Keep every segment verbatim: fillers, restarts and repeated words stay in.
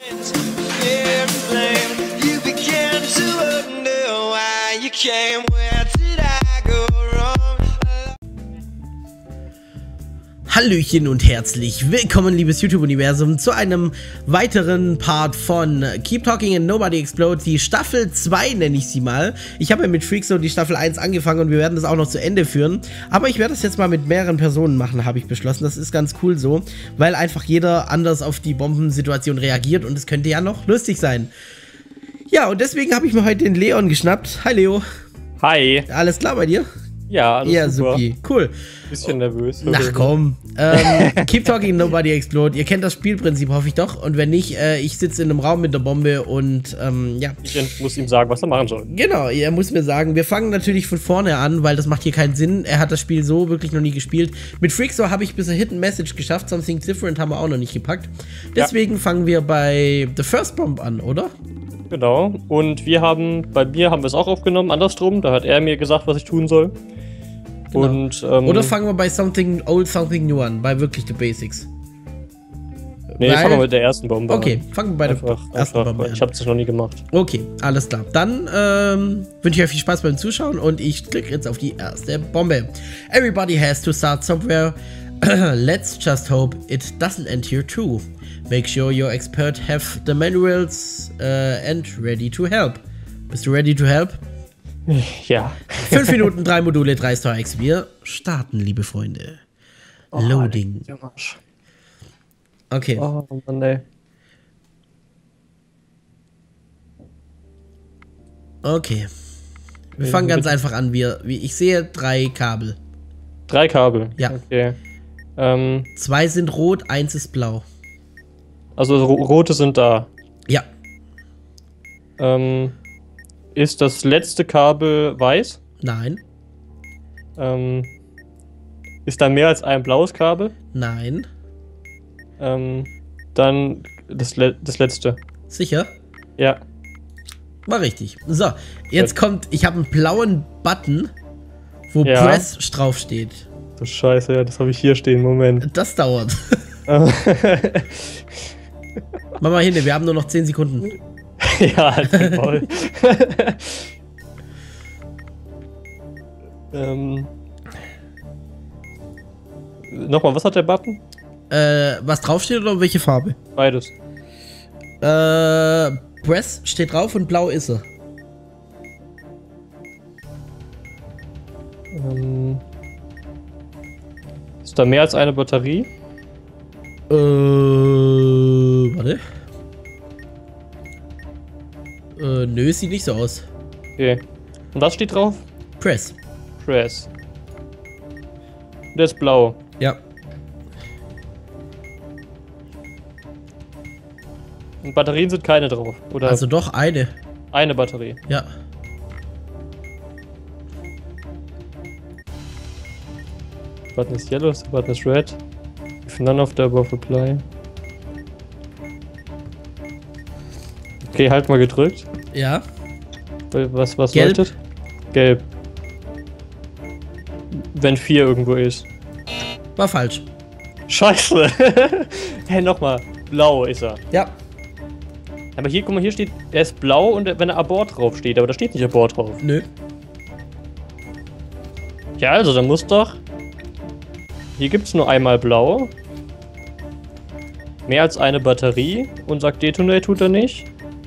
Hallöchen und herzlich willkommen, liebes YouTube-Universum, zu einem weiteren Part von Keep Talking and Nobody Explodes, die Staffel zwei nenne ich sie mal. Ich habe ja mit Freakzone die Staffel eins angefangen und wir werden das auch noch zu Ende führen. Aber ich werde das jetzt mal mit mehreren Personen machen, habe ich beschlossen. Das ist ganz cool so, weil einfach jeder anders auf die Bombensituation reagiert und es könnte ja noch lustig sein. Ja, und deswegen habe ich mir heute den Leon geschnappt. Hi Leo. Hi. Alles klar bei dir? Ja, alles ja, super. Supi. Cool. Bisschen nervös. Ach komm. ähm, Keep Talking, Nobody Explode. Ihr kennt das Spielprinzip, hoffe ich doch. Und wenn nicht, äh, ich sitze in einem Raum mit der Bombe und ähm, ja. Ich muss ihm sagen, was er machen soll. Genau, er muss mir sagen. Wir fangen natürlich von vorne an, weil das macht hier keinen Sinn. Er hat das Spiel so wirklich noch nie gespielt. Mit Freakzone habe ich bisher Hidden Message geschafft. Something Different haben wir auch noch nicht gepackt. Deswegen ja. fangen wir bei The First Bomb an, oder? Genau. Und wir haben, bei mir haben wir es auch aufgenommen, andersrum. Da hat er mir gesagt, was ich tun soll. Genau. Und, ähm, oder fangen wir bei Something Old, Something New an, bei wirklich The Basics. Nee, Weil, fangen wir mit der ersten Bombe okay, an. Okay, fangen wir bei einfach, der ersten einfach, Bombe an. Ich habe das noch nie gemacht. Okay, alles klar. Dann ähm, wünsche ich euch viel Spaß beim Zuschauen und ich klicke jetzt auf die erste Bombe. Everybody has to start somewhere. Let's just hope it doesn't end here too. Make sure your expert have the manuals uh, and ready to help. Bist du ready to help? Ja. Fünf Minuten, drei Module, drei Star X. Wir starten, liebe Freunde. Oh, Loading. Okay. Oh Mann, ey. Okay. Wir fangen ganz einfach an. Wir, wie ich sehe, drei Kabel. Drei Kabel? Ja. Okay. Ähm, Zwei sind rot, eins ist blau. Also ro rote sind da. Ja. Ähm, ist das letzte Kabel weiß? Nein. Ähm, ist da mehr als ein blaues Kabel? Nein. Ähm, dann das, Le das letzte. Sicher? Ja. War richtig. So, jetzt ja. kommt, ich habe einen blauen Button, wo ja. Press drauf steht. Du Scheiße, ja, das habe ich hier stehen, Moment. Das dauert. Mach mal hin, wir haben nur noch zehn Sekunden. Ja, halt voll. ähm. Nochmal, was hat der Button? Äh, was draufsteht oder welche Farbe? Beides. Äh, Press steht drauf und blau ist er. Ähm. Ist da mehr als eine Batterie? Äh, warte. Äh, nö, sieht nicht so aus. Okay. Und was steht drauf? Press. Press. Und der ist blau. Ja. Und Batterien sind keine drauf, oder? Also doch eine. Eine Batterie. Ja. Button ist yellow, the button is red. If none of the above apply. Okay, halt mal gedrückt. Ja. Was, was Gelb. leuchtet? Gelb. Wenn vier irgendwo ist. War falsch. Scheiße. Hey, nochmal. Blau ist er. Ja. Aber hier, guck mal, hier steht, er ist blau und wenn er Abort drauf steht, aber da steht nicht Abort drauf. Nö. Ja, also, dann muss doch... Hier gibt es nur einmal blau. Mehr als eine Batterie. Und sagt Detonate tut er nicht.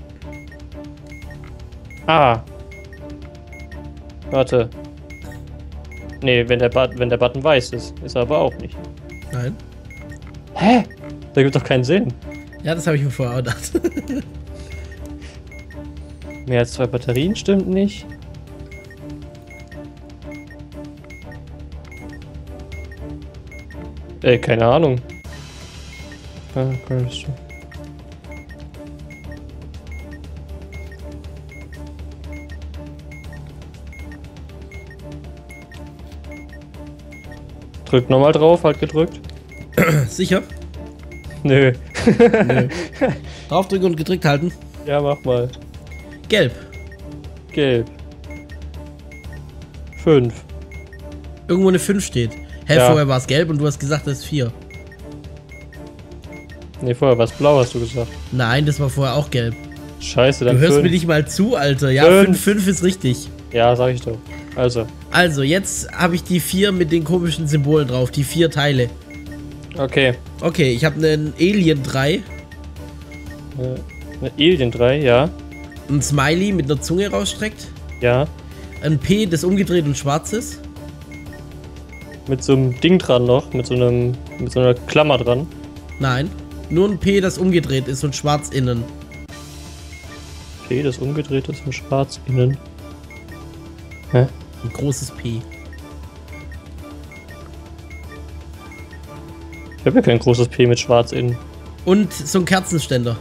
Ah. Warte. Nee, wenn der, But wenn der Button weiß ist. Ist er aber auch nicht. Nein. Hä? Da gibt doch keinen Sinn. Ja, das habe ich mir vorher auch gedacht. Mehr als zwei Batterien stimmt nicht. Ey, keine Ahnung. Ah, drückt nochmal drauf, halt gedrückt. Sicher? Nö. Nö. Draufdrücken und gedrückt halten. Ja, mach mal. Gelb. Gelb. Fünf. Irgendwo eine fünf steht. Hä, Ja. vorher war es gelb und du hast gesagt, das ist vier. Ne, vorher war es blau, hast du gesagt. Nein, das war vorher auch gelb. Scheiße, dann Du hörst fünf. mir nicht mal zu, Alter. Ja, Fünf. fünf ist richtig. Ja, sag ich doch. Also. Also, jetzt habe ich die vier mit den komischen Symbolen drauf. Die vier Teile. Okay. Okay, ich habe einen Alien drei. Äh, eine Alien drei, ja. Ein Smiley mit einer Zunge rausstreckt. Ja. Ein P, das umgedreht und schwarz ist. Mit so einem Ding dran noch. Mit so einem. Mit so einer Klammer dran. Nein. Nur ein P, das umgedreht ist und schwarz innen. Okay, das umgedreht ist und schwarz innen. Hä? Ein großes P. Ich habe ja kein großes P mit schwarz innen. Und so ein Kerzenständer.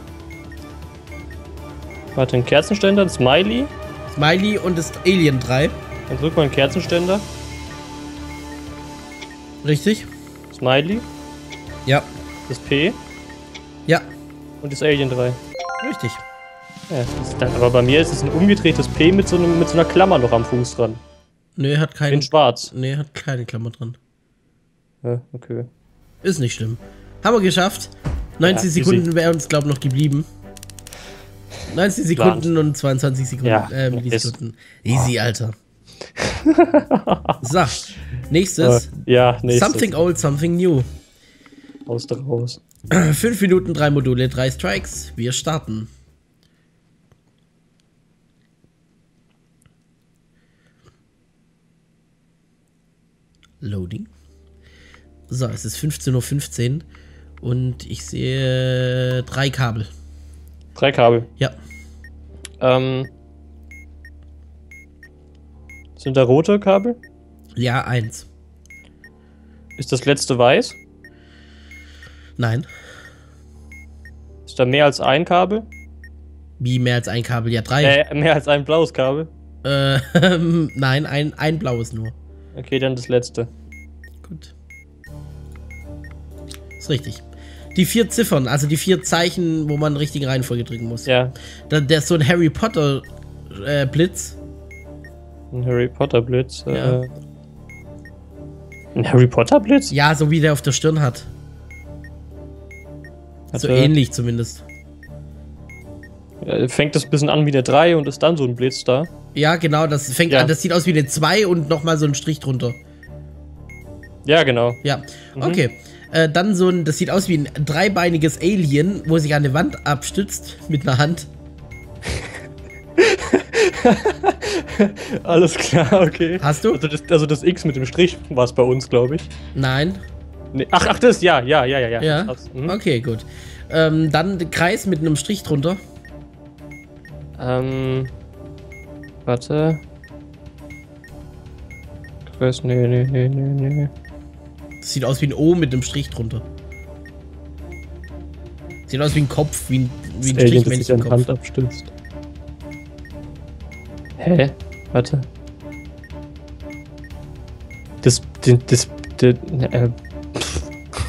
Warte, ein Kerzenständer, ein Smiley. Smiley und das Alien drei. Dann drück mal einen Kerzenständer. Richtig? Smiley. Ja. Das P. Ja. Und das Alien drei. Richtig. Ja, das ist dann, aber bei mir ist es ein umgedrehtes P mit so, einem, mit so einer Klammer noch am Fuß dran. Nee, hat keine. In schwarz. Nee, hat keine Klammer dran. Ja, okay. Ist nicht schlimm. Haben wir geschafft. neunzig Ja, Sekunden wäre uns, glaube ich, noch geblieben. neunzig Sekunden und zweiundzwanzig Sekunden. Ja, äh, ist- Millisekunden. Easy, Alter. So, nächstes. Äh, ja, nächstes. Something old, something new. Aus da raus. Fünf Minuten, drei Module, drei Strikes. Wir starten. Loading. So, es ist fünfzehn Uhr fünfzehn und ich sehe drei Kabel. Drei Kabel. Ja. Ähm. Sind da rote Kabel? Ja, eins. Ist das letzte weiß? Nein. Ist da mehr als ein Kabel? Wie mehr als ein Kabel? Ja, drei. Äh, mehr als ein blaues Kabel? Äh, nein, ein, ein blaues nur. Okay, dann das letzte. Gut. Ist richtig. Die vier Ziffern, also die vier Zeichen, wo man richtige Reihenfolge drücken muss. Ja. Da, der ist so ein Harry Potter äh, Blitz. Ein Harry Potter Blitz. Ja. Äh, ein Harry Potter Blitz? Ja, so wie der auf der Stirn hat. So Hatte- ähnlich zumindest. Ja, fängt das ein bisschen an wie eine drei und ist dann so ein Blitz da. Ja, genau, das fängt Ja. an, das sieht aus wie eine zwei und nochmal so ein Strich drunter. Ja, genau. Ja, Mhm. okay. Äh, dann so ein, das sieht aus wie ein dreibeiniges Alien, wo sich an eine Wand abstützt mit einer Hand. Alles klar, okay. Hast du? Also das, also das X mit dem Strich war es bei uns, glaube ich. Nein. Nee. Ach, ach, das, ja, ja, ja, ja, ja. Ja. Das, mhm. Okay, gut. Ähm, dann der Kreis mit einem Strich drunter. Ähm. Warte. Kreis, nee, nee, nee, nee, nee. Das sieht aus wie ein O mit einem Strich drunter. Sieht aus wie ein Kopf, wie ein, wie ein Das Alien, das sich an Strichmännchenkopf. Hand abstützt. Hä? Warte. Das, das, das, das äh, pff.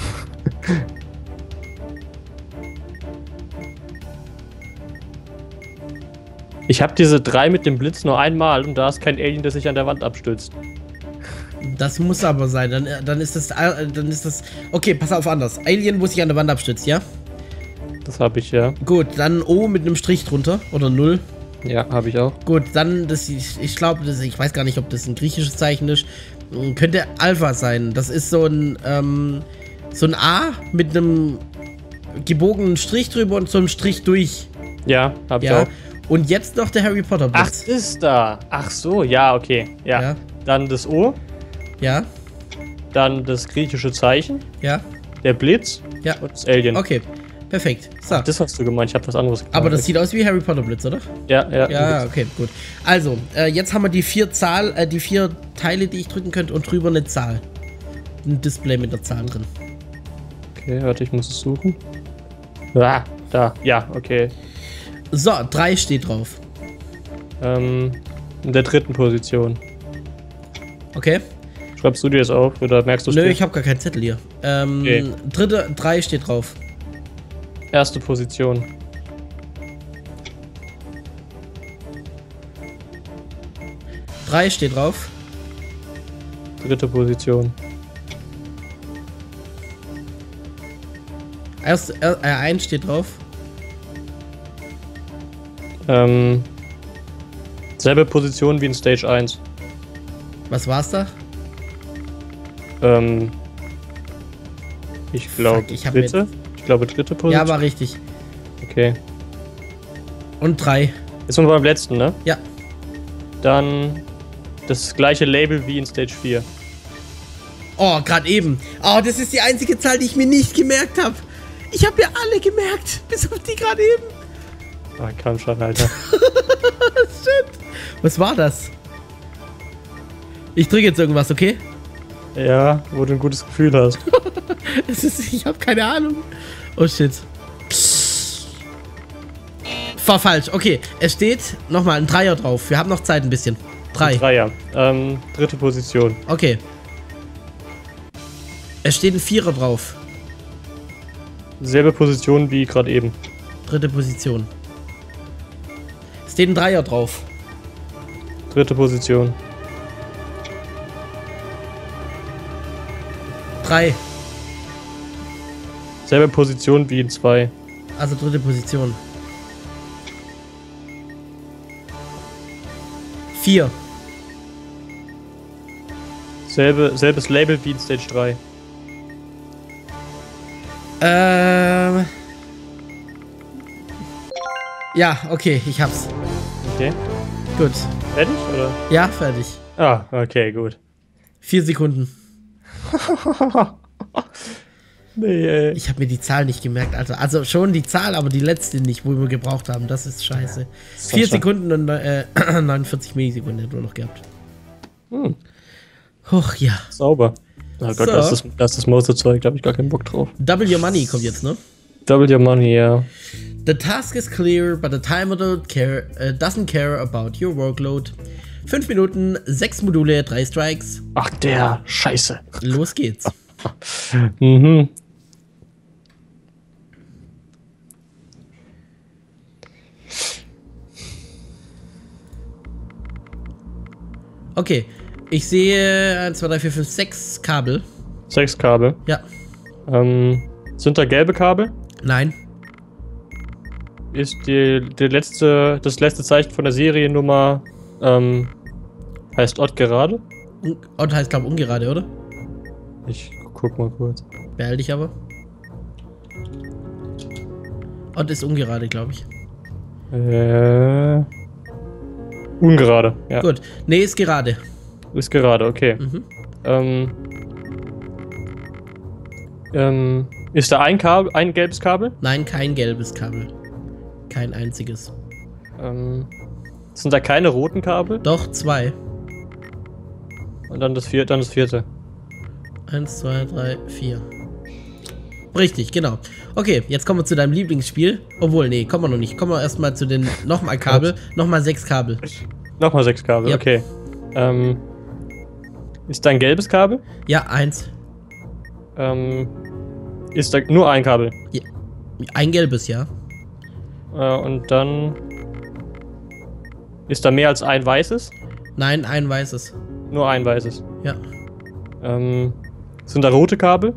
Ich habe diese drei mit dem Blitz nur einmal und da ist kein Alien, das sich an der Wand abstützt. Das muss aber sein. Dann, äh, dann ist das. äh, Dann ist das. Okay, pass auf anders. Alien, wo sich an der Wand abstützt, ja? Das habe ich ja. Gut, dann O mit einem Strich drunter. Oder Null. Ja, habe ich auch. Gut, dann, das, ich, ich glaube, ich weiß gar nicht, ob das ein griechisches Zeichen ist. Mm, Könnte Alpha sein. Das ist so ein, ähm, so ein A mit einem gebogenen Strich drüber und so einem Strich durch. Ja, habe ich Ja. auch. Und jetzt noch der Harry Potter Ach, Blitz. ist da. Ach so, ja, okay. Ja. Ja. Dann das O, Ja, dann das griechische Zeichen, ja, der Blitz ja. und das Alien. Okay, perfekt. So. Das hast du gemeint, ich habe was anderes gemeint. Aber das sieht aus wie Harry Potter Blitz, oder? Ja, ja. Ja, okay, gut. Also, äh, jetzt haben wir die vier Zahl, äh, die vier Teile, die ich drücken könnte und drüber eine Zahl. Ein Display mit der Zahl drin. Okay, warte, ich muss es suchen. Ah, da. Ja, okay. So, drei steht drauf. Ähm, in der dritten Position. Okay? Schreibst du dir das auf oder merkst du es Nö, dir? ich habe gar keinen Zettel hier. Ähm, Okay. dritte, drei steht drauf. Erste Position. Drei steht drauf. Dritte Position. Erst, äh, eins steht drauf. Ähm, selbe Position wie in Stage eins. Was war's da? Ähm, ich glaube ich hab dritte. Ich glaube dritte Position. Ja, war richtig. Okay. Und drei. Jetzt sind wir beim letzten, ne? Ja. Dann das gleiche Label wie in Stage vier. Oh, gerade eben. Oh, das ist die einzige Zahl, die ich mir nicht gemerkt habe. Ich habe ja alle gemerkt, bis auf die gerade eben. Ah, komm schon, Alter. Shit. Was war das? Ich drücke jetzt irgendwas, okay? Ja, wo du ein gutes Gefühl hast. Es ist, ich habe keine Ahnung. Oh shit. War falsch. Okay, es steht nochmal ein Dreier drauf. Wir haben noch Zeit ein bisschen. Drei. Ein Dreier. Ähm, dritte Position. Okay. Es steht ein Vierer drauf. Selbe Position wie gerade eben. Dritte Position. Es steht ein Dreier drauf. Dritte Position. Drei. Selbe Position wie in zwei. Also dritte Position. Vier. Selbe, selbes Label wie in Stage drei. Ähm. Ja, okay, ich hab's. Okay. Gut. Fertig, oder? Ja, fertig. Ah, okay, gut. Vier Sekunden. Nee, ey. Ich habe mir die Zahl nicht gemerkt, Alter. Also schon die Zahl, aber die letzte nicht, wo wir gebraucht haben. Das ist scheiße. Das Vier ist Sekunden und äh, neunundvierzig Millisekunden hätten wir noch gehabt. Hm. Huch, ja. Sauber. Oh Gott, So. das ist das, das, ist das Monsterzeug, da hab ich gar keinen Bock drauf. Double Your Money kommt jetzt, ne? Double your money, ja. The task is clear, but the timer don't care, uh, doesn't care about your workload. Fünf Minuten, sechs Module, drei Strikes. Ach, der Scheiße. Los geht's. Mhm. Okay, ich sehe eins, zwei, drei, vier, fünf, sechs Kabel. Sechs Kabel. Ja. Ähm, sind da gelbe Kabel? Nein. Ist die, die letzte, das letzte Zeichen von der Seriennummer, ähm, heißt Ott gerade? Un Ott heißt, glaube ich, ungerade, oder? Ich guck mal kurz. Beeil dich aber. Ott ist ungerade, glaube ich. Äh. Ungerade, ja. Gut. Nee, ist gerade. Ist gerade, okay. Mhm. Ähm. Ähm. Ist da ein Kabel, ein gelbes Kabel? Nein, kein gelbes Kabel. Kein einziges. Ähm. Sind da keine roten Kabel? Doch, zwei. Und dann das vierte, dann das vierte. Eins, zwei, drei, vier. Richtig, genau. Okay, jetzt kommen wir zu deinem Lieblingsspiel. Obwohl, nee, kommen wir noch nicht. Kommen wir erstmal zu den nochmal Kabel. Nochmal sechs Kabel. Nochmal sechs Kabel, Ja. okay. Ähm. Ist da ein gelbes Kabel? Ja, eins. Ähm. Ist da nur ein Kabel? Ja. Ein gelbes, ja. Äh, und dann. Ist da mehr als ein weißes? Nein, ein weißes. Nur ein weißes. Ja. Ähm. Sind da rote Kabel?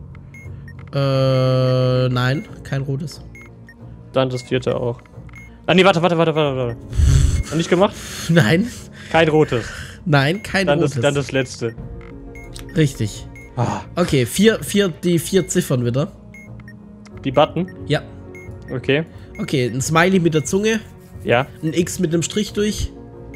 Äh, nein, kein rotes. Dann das vierte auch. Ah, nee, warte, warte, warte, warte, warte. Noch nicht gemacht? Nein, Kein rotes. nein, kein Dann das, rotes. dann das letzte. Richtig. Ah. Okay, vier, vier, die vier Ziffern wieder. Die Button? Ja. Okay. Okay, ein Smiley mit der Zunge. Ja. Ein X mit einem Strich durch.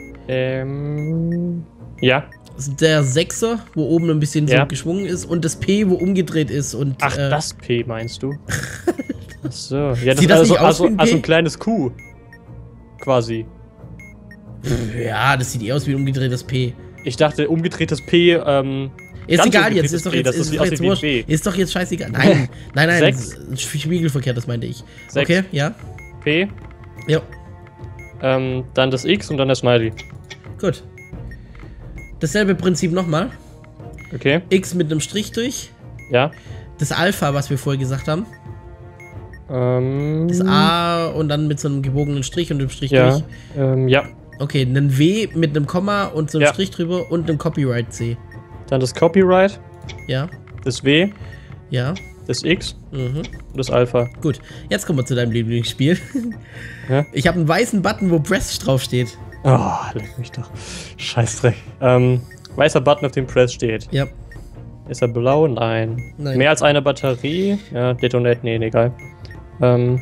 Ähm. Ja. Der Sechser, wo oben ein bisschen Ja. so geschwungen ist. Und das P, wo umgedreht ist. Und, Ach, äh, das P meinst du? Ach so. Ja, das Sieht ist das also, nicht aus also, wie ein also P? ein kleines Q. Quasi. Ja, das sieht eh aus wie ein umgedrehtes P. Ich dachte, umgedrehtes P, ähm. Ist ganz egal jetzt, umgedrehtes ist doch P, jetzt, das ist sieht doch aus jetzt wie ein wurscht. B. Ist doch jetzt scheißegal. Nein, nein, nein, Sechs. Spiegelverkehrt, das meinte ich. Sechs. Okay, ja. P, Ja, ähm, dann das X und dann der Smiley. gut. Dasselbe Prinzip nochmal. Okay. X mit einem Strich durch. Ja. Das Alpha, was wir vorher gesagt haben. Ähm. Das A und dann mit so einem gebogenen Strich und dem Strich Ja. durch. Ähm, ja. Okay, einen W mit einem Komma und so einem Ja. Strich drüber und einem Copyright C. Dann das Copyright, Ja, das W, ja. das X Mhm. und das Alpha. Gut, jetzt kommen wir zu deinem Lieblingsspiel. Ja? Ich habe einen weißen Button, wo Press draufsteht. Oh, leck mich doch. Scheißdreck. Ähm, weißer Button, auf dem Press steht. Ja. Ist er blau? Nein. Nein. Mehr als eine Batterie? Ja, Detonate? Nee, nee, egal. Ähm,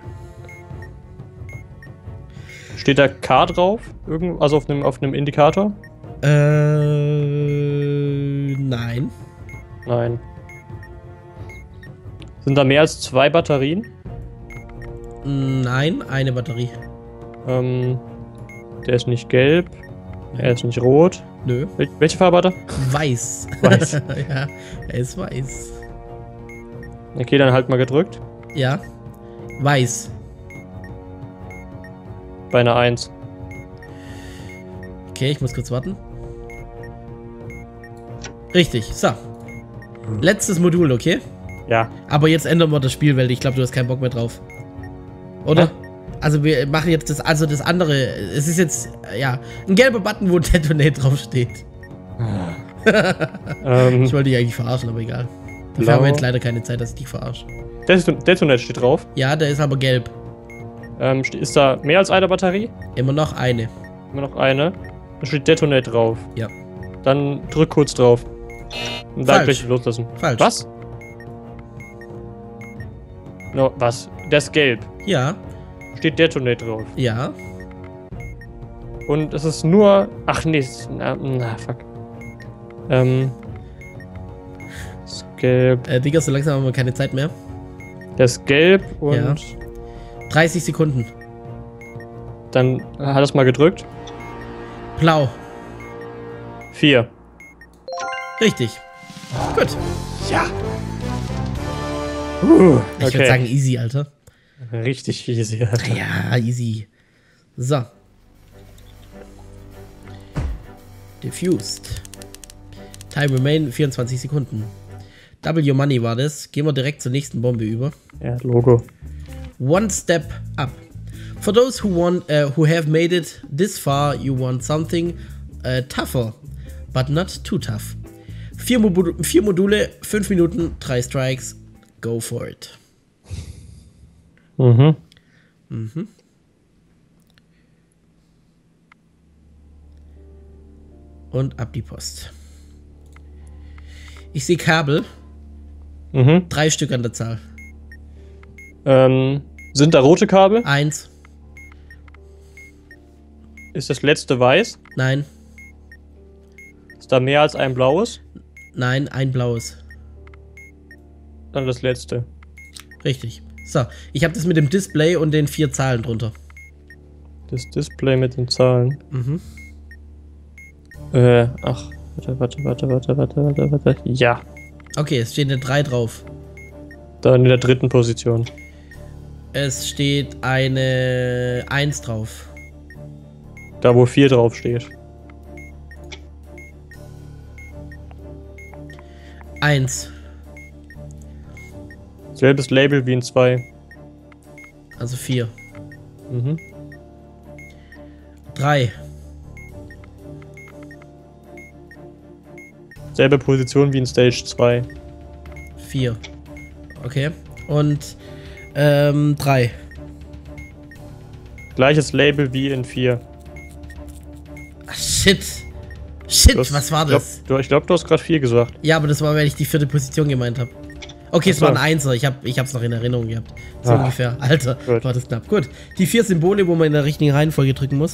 steht da K drauf? Irgend, also auf einem auf einem Indikator? Äh, nein. Nein. Sind da mehr als zwei Batterien? Nein, eine Batterie. Ähm, der ist nicht gelb. Er ist nicht rot. Nö. Wel welche Farbe hat er? Weiß. Weiß. Ja, er ist weiß. Okay, dann halt mal gedrückt. Ja. Weiß. Bei einer eins. Okay, ich muss kurz warten. Richtig, so. Letztes Modul, okay? Ja. Aber jetzt ändern wir das Spiel, weil ich glaube, du hast keinen Bock mehr drauf. Oder? Hä? Also wir machen jetzt das, also das andere. Es ist jetzt, ja, ein gelber Button, wo Detonate draufsteht. ähm, Ich wollte dich eigentlich verarschen, aber egal. Dafür Blau. haben wir jetzt leider keine Zeit, dass ich dich verarsche. Deton Detonate steht drauf. Ja, der ist aber gelb. Ähm, ste- ist da mehr als eine Batterie? Immer noch eine. Immer noch eine. Da steht Detonate drauf. Ja. Dann drück kurz drauf. Und dann Falsch. gleich loslassen. Falsch. Was? No, was? Der ist gelb. Ja, Steht Detonate drauf. ja. Und es ist nur. Ach nee, es- na, na fuck. Ähm. Ist gelb. Äh, Digga, so langsam haben wir keine Zeit mehr. Der ist gelb und Ja. dreißig Sekunden. dann hat er es mal gedrückt. Blau. Vier. Richtig. Gut. Ja. Uh, Ich würde sagen easy, Alter. Richtig easy. Alter. Ja, easy. So. Diffused. Time remain vierundzwanzig Sekunden. W Money war das. Gehen wir direkt zur nächsten Bombe über. Ja, Logo. One step up. For those who want, uh, who have made it this far, you want something uh, tougher, but not too tough. Vier, Mobu vier Module, fünf Minuten, drei Strikes. Go for it. Mhm. Mhm. Und ab die Post. Ich sehe Kabel. Mhm. Drei Stück an der Zahl. Ähm, sind da rote Kabel? Eins. Ist das letzte weiß? Nein. Ist da mehr als ein blaues? Nein, ein blaues. Dann das letzte. Richtig. So, ich habe das mit dem Display und den vier Zahlen drunter. Das Display mit den Zahlen. Mhm. Äh, ach. Warte, warte, warte, warte, warte, warte, warte. Ja. Okay, es steht eine drei drauf. Dann in der dritten Position. Es steht eine eins drauf. Da, wo vier drauf steht. eins. Selbes Label wie in zwei. Also vier. Mhm. drei. Selbe Position wie in Stage zwei. vier. Okay. Und ähm, drei. Gleiches Label wie in vier. Ach, shit. Shit, Du hast- was war ich glaub, das? Du, ich glaube, du hast gerade vier gesagt. Ja, aber das war, weil ich die vierte Position gemeint habe. Okay, es Ach so. war ein Einser. Ich, hab, ich hab's noch in Erinnerung gehabt. So Ah. ungefähr. Alter, Gut. war das knapp. Gut. Die vier Symbole, wo man in der richtigen Reihenfolge drücken muss.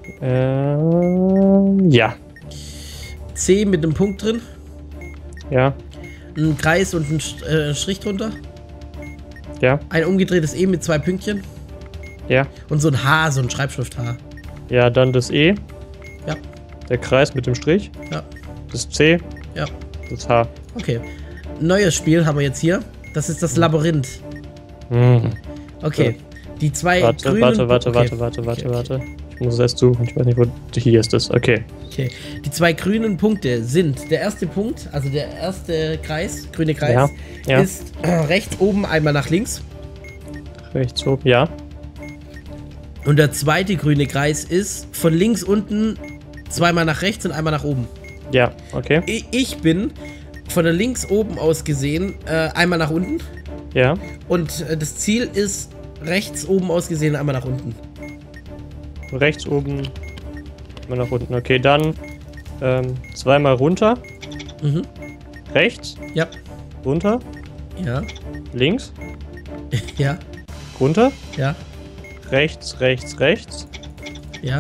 Ähm, ja. C mit einem Punkt drin. Ja. Ein Kreis und ein Sch- äh, Strich drunter. Ja. Ein umgedrehtes E mit zwei Pünktchen. Ja. Und so ein H, so ein Schreibschrift-H. Ja, dann das E. Ja. Der Kreis mit dem Strich. Ja. Das C. Ja. Das H. Okay. Neues Spiel haben wir jetzt hier. Das ist das Labyrinth. Hm. Okay. Die zwei Warte, grünen... warte, warte, okay. warte, warte, warte, Okay, warte. Ich muss es erst suchen. Ich weiß nicht, wo. Hier ist es. Okay. Okay. Die zwei grünen Punkte sind, der erste Punkt, also der erste Kreis, grüne Kreis, Ja, ja. ist äh, rechts oben einmal nach links. Rechts oben. Ja. Und der zweite grüne Kreis ist von links unten zweimal nach rechts und einmal nach oben. Ja. Okay. I- Ich bin von der links oben aus gesehen äh, einmal nach unten. Ja. Und äh, das Ziel ist rechts oben aus gesehen einmal nach unten. Rechts oben, mal nach unten. Okay, dann ähm, zweimal runter. Mhm. Rechts. Ja. Runter. Ja. Links. Ja. Runter. Ja. Rechts, rechts, rechts. Ja.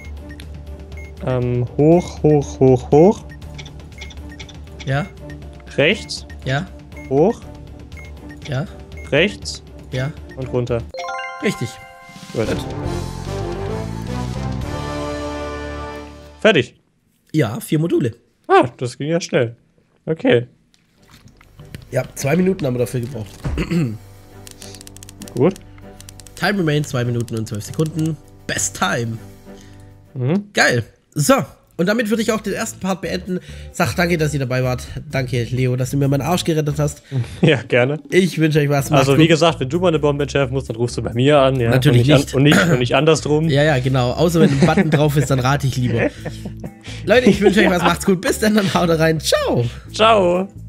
Ähm, hoch, hoch, hoch, hoch. Ja. Rechts. Ja. Hoch. Ja. Rechts. Ja. Und runter. Richtig. Gut. Fertig. Ja, vier Module. Ah, das ging ja schnell. Okay. Ja, zwei Minuten haben wir dafür gebraucht. Gut. Time remains zwei Minuten und zwölf Sekunden. Best Time. Mhm. Geil. So. Und damit würde ich auch den ersten Part beenden. Sag danke, dass ihr dabei wart. Danke, Leo, dass du mir meinen Arsch gerettet hast. Ja, gerne. Ich wünsche euch was. Macht's Also, wie gut. gesagt, wenn du mal eine Bombe entschärfen musst, dann rufst du bei mir an. Ja? Natürlich und nicht. An, und nicht. Und nicht andersrum. Ja, ja, genau. Außer wenn ein Button drauf ist, dann rate ich lieber. Leute, ich wünsche euch was. Macht's gut. Bis dann, dann haut rein. Ciao. Ciao.